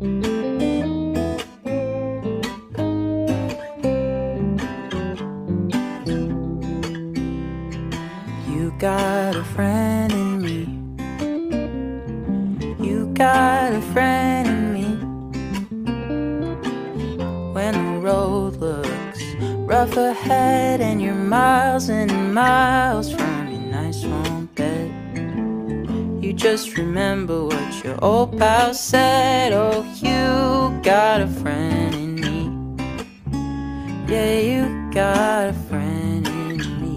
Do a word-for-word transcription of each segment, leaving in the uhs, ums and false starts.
You got a friend in me. You got a friend in me. When the road looks rough ahead and you're miles and miles from your nice warm bed, you just remember what your old pal said. Oh, you got a friend in me. Yeah, you got a friend in me.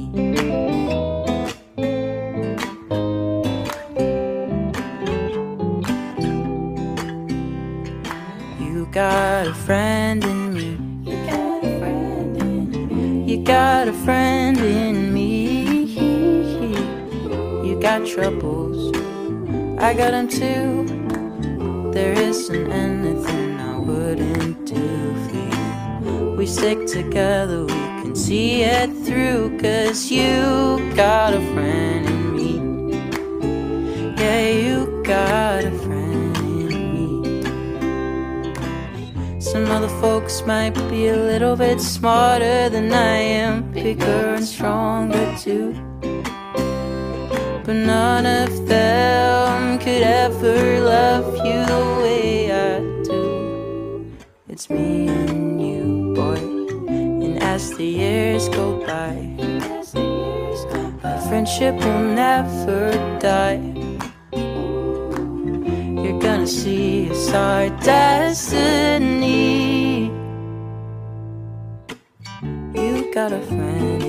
You got a friend in me. You got a friend in me. You got a friend in me. You got troubles, I got them too. There isn't anything I wouldn't do for you. We stick together, we can see it through. Cause you got a friend in me. Yeah, you got a friend in me. Some other folks might be a little bit smarter than I am, bigger and stronger too, but none of them could ever love you the way I do. It's me and you, boy. And as the years go by, our friendship will never die. You're gonna see it's our destiny. You got a friend